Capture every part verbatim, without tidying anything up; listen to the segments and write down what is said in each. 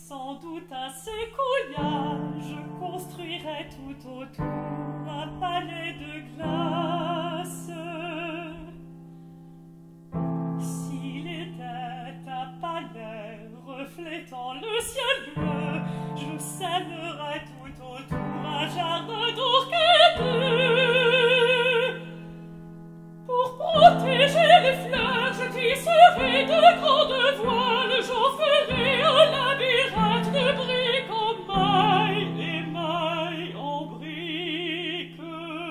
Sans doute à ces couillages, je construirais tout autour un palais de glace. S'il était un palais reflétant le ciel bleu, je sèmerais tout autour un jardin d'orchidées. Pour protéger les fleurs, je tisserai de grandes voiles, j'en ferai un labyrinthe de briques en mailles et mailles en briques.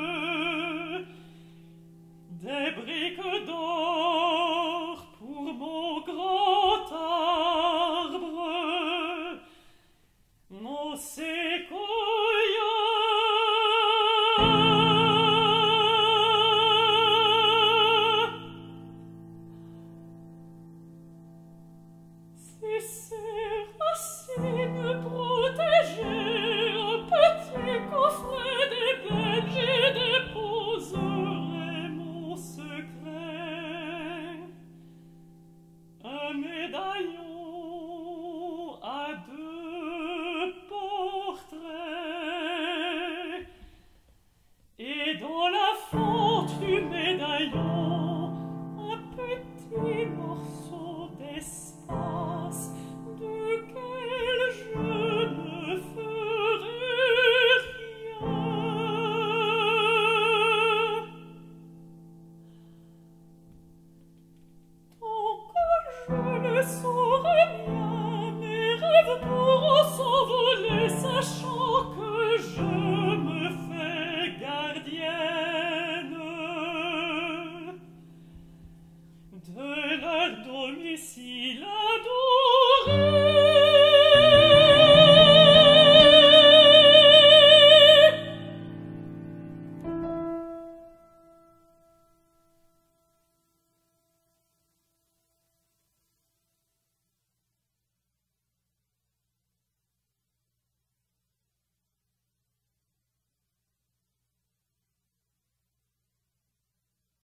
Des briques d'or pour mon grand arbre, mon séquoia. Si ces racines protégeaient un petit coffret d'ébène, j'y déposerais mon secret. Un médaillon à deux portraits, et dans la fente du médaillon, un petit morceau d'espace duquel je ne ferai rien. Tant que je le sens